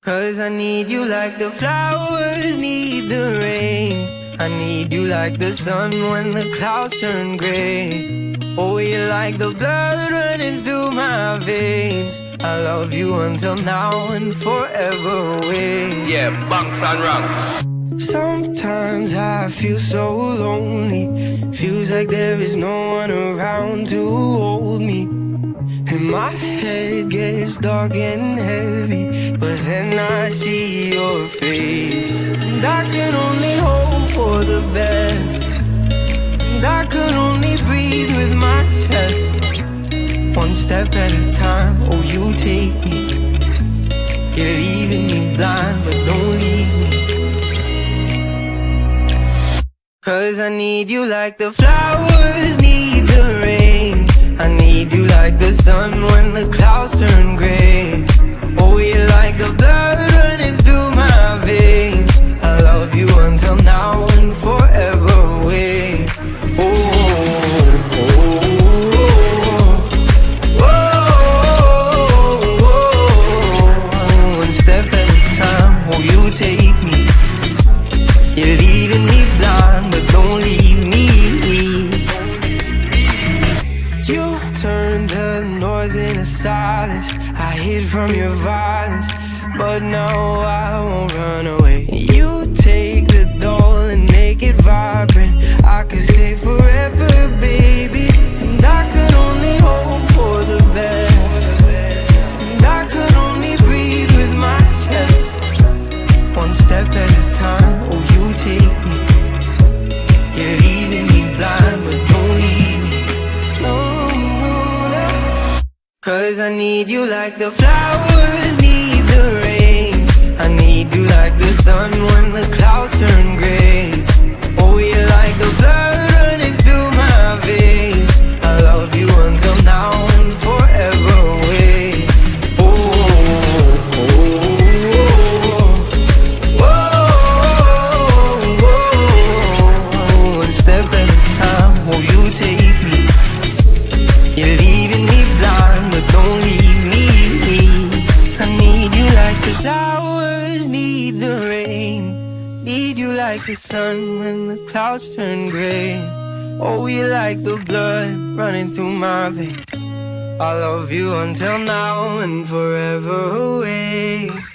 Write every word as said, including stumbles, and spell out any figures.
'Cause I need you like the flowers need the rain. I need you like the sun when the clouds turn gray. Oh, you're like the blood running through my veins. I love you until now and forever away. Yeah, bunks and ranks. Sometimes I feel so lonely. Feels like there is no one around to hold me. And my head gets dark and heavy, but then I see your face. And I can only hope for the best, and I can only breathe with my chest. One step at a time, oh you take me. You're leaving me blind, but don't leave me. 'Cause I need you like the flowers need the rain. I need you like the sun when the clouds turn gray. Oh, you're like the blood running through my veins. I love you until now and forever away. Oh, oh, oh, oh, oh. One step at a time, oh you take me. You're leaving me blind, but don't leave me. You turned the noise into silence. I hid from your violence, but now I won't run away. You take the doll and make it vibrant. I could stay forever, baby. And I could only hope for the best, and I could only breathe with my chest. One step at a time, oh you take me. You're leaving me blind, but don't leave me. No, no, no. 'Cause I need you like the flowers need the rain. I need you like the sun when the clouds turn gray. Oh, you're like the blood running through my veins. I love you until now and forever away. Oh, oh, oh, oh, oh. One step at a time, oh you take me. You're leaving me blind, but don't leave me. I need you like the flowers need the rain. Need you like the sun when the clouds turn gray. Oh, you like the blood running through my veins. I love you until now and forever away.